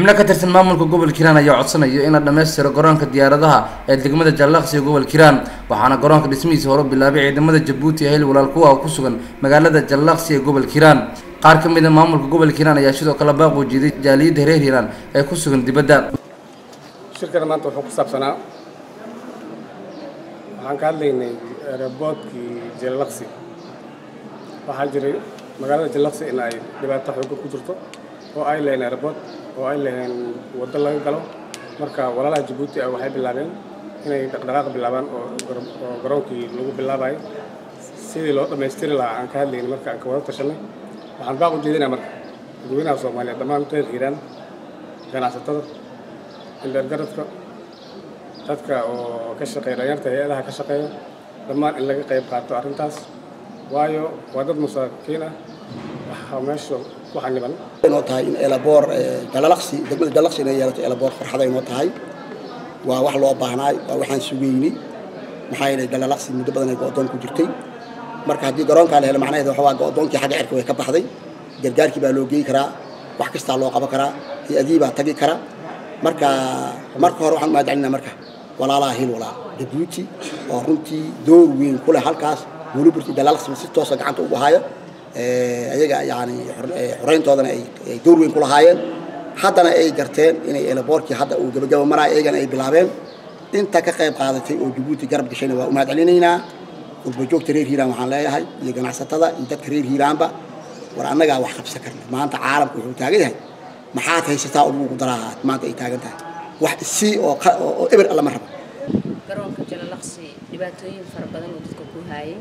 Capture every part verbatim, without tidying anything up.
xubno ka tirsan maamulka gobolka Hiiraan ayaa codsanaya in la dhameystiro garoonka diyaaradaha ee degmada Jallaqsi ee gobolka Hiiraan waxaana garoonka dhismihiisa hore bilaabay ciidamada Jabuuti ee walaal kuwa ku sugan magaalada Jallaqsi ee gobolka Hiiraan qaar ka mid ah maamulka gobolka Hiiraan ayaa sidoo kale baaq u jeeday jaaliyada reer Hiiraan ee ku sugan dibadda shirkada maanta wuxuu ku saabsanaa waxaan ka hadlaynay airportkii Jallaqsi waxaa jiray magaalada Jallaqsi in ay dhibaato xoog ku jirto oo ay leeyahay airport oo ay leeyahay waddo laga galo marka walaalaha Jabuuti ay waxay bilaabeen inay dhaqdhaqaaq bilaabaan oo garoonkii lagu bilaabay sidii loo dhameystiri lahaa aan ka hadlaynay marka aan ka wada tashanay waxaan baaq u jeedinaa marka dadweynaha Soomaaliyeed dhammaan reer Hiiraan ganacsatada ilaa garadka dadka oo ka shaqeeya dhalinyarta hay'adaha ka shaqeeya dhammaan in laga qayb qaato arrintaas waayo waa dad masaakiin ah waxa meesha ku xaniban inoo tahay in elabor Jallaqsi degmada Jallaqsi inay yeelato elabor farxad ay noo tahay waa wax loo baahnaa waa waxaan sugeynay maxaa yeelay Jallaqsi muddo badan ay go'doon ku jirtay marka haddii garoonka la helo macnaheedu waxa waa go'doonkii xagga cirka way ka baxday gargaarkii baa loo geey karaa wax kasta loo qaban karaa hay'adii baa tagi kara marka marka hore waxaan maadacnaa marka walaalaha hil walaal Jabuuti oo runtii door weyn ku leh halkaas waliba Jallaqsi si toos ah gacanta ugu haya ee ayaga yaani xoreyntoodana ay door weyn ku lahaayeen haddana ay garteen inay elaboorkii hadda uu gabagabo maraa eegan ay bilaabeen inta ka qayb qaadatay oo Jabuuti garab gashayna waa u mahadcelinaynaa qurbo joogta reer Hiiraan waxaan leeyahay iyo ganacsatada iyo dadka reer Hiiraanba war annaga wax qabsan karna maanta caalamku wuxuu taagan yahay maxaad haysataa ugu daraa maanta ay taagan tahay wax si oo oo eber alla marraba garoonka Jallaqsi dhibaatooyin fara badan oo dadka ku haayay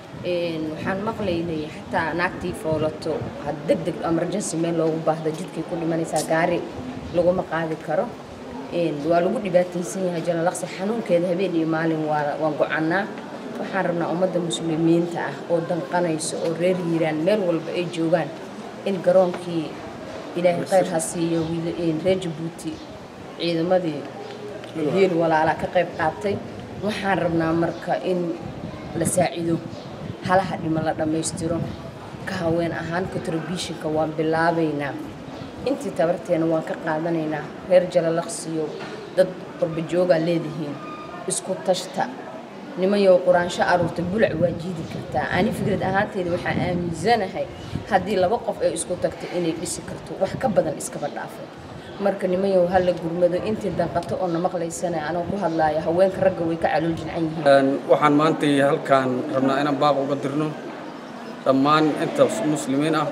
een waxaan maqlaynay xataa naagtii foolato had degdeg emergency meel loogu baahdo jidkii ku dhimanaysa gaari lagu ma qaadi karo een waa lagu dhibaataysan yahay Jallaqsi xanuunkeeda habeen iyo maalin waa waan go'anaa waxaan rabnaa ummadda muslimiinta ah oo danqanayso oo reer Hiiraan meel walba ay joogaan in garoonkii ilaahay khayr ha siiyo wiil reer Jabuuti ciidamadii hiil walaala ka qayb qaatay waxaan rabnaa marka in la saacido halaha dhima la dhameystiro ka haween ahaan contributionka waan bilaabaynaa intii tabarteena waan ka qaadanaynaa reer Jallaqsi dad qurbo jooga leedahiin isku tashta nimayo quraansho aruurta bulac waa jiidi kartaa ani fikrad ahaanteeda waxaan aaminsanahay haddii laba qof ay isku tagto inay dhisi karto wax ka badan iska badhaafo marka nimayo hal la gurmado intii danqato oo na maqlaysana anoo ku hadlaaya haweenka ragga way ka calool jincan yihiin waxaan maanta halkaan rabnaa inaan baaq uga dirno dhammaan inta muslimiin ah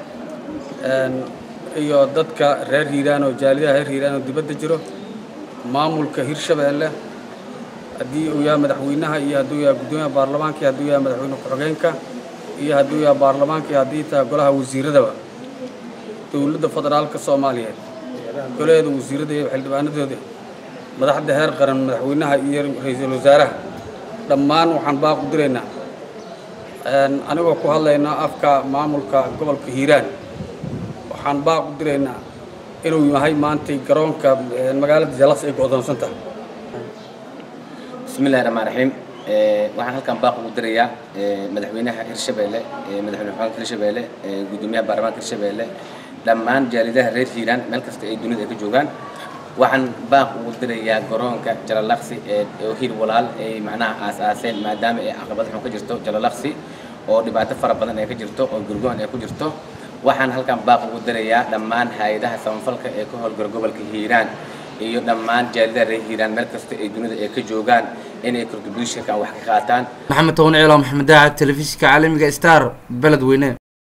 iyo dadka reer Hiiraan oo jaaliyada reer Hiiraan oo dibadda jiro maamulka Hirshabeelle haddii uu yahay madaxweynaha iyo hadduu yahay gudoomiyaha baarlamaanka iyo hadduu yahay madaxweyne ku-xigeenka iyo hadduu yahay baarlamaanka iyo haddii tahay golaha wasiiradaba dowladda federaalka Soomaaliyeed golaheeda wasiirada iyo xildhibaanadooda madaxda heer qaran madaxweynaha iyo ra'iisul wasaaraha dhammaan waxaan baaq u direynaa anigoo ku hadlaynaa afka maamulka gobolka Hiiraan waxaan baaq u direynaa inuu yahay maanta garoonka magaalada Jallaqsi ay go'doonsan tahay بسم الله الرحمن الرحيم waxaan halkan baaq ugu dirayaa madaxweynaha Hirshabeelle madaxweynaha Hirshabeelle gudoomiyaha baarlamaanka Hirshabeelle dhammaan jaaliyadaha reer Hiiraan meel kasta ay dunida ay ka joogaan waxaan baaq ugu dirayaa garoonka Jallaqsi ee hiil walaal ay macnaha aasaaseen maadaama ay caqabad xun ka jirto Jallaqsi oo dhibaato fara badan ay ka jirto oo gurgoon ay ku jirto waxaan halkan baaq ugu dirayaa dhammaan hay'adaha samafalka ee ka howlgala gobolka Hiiraan iyo dhammaan jaaliyadaha reer Hiiraan meel kasta ay dunida ay ka joogaan inay contribution ka wax ka qaataan maxamed toon ciilo maxamed daacad telefishinka caalamiga Star balad weyne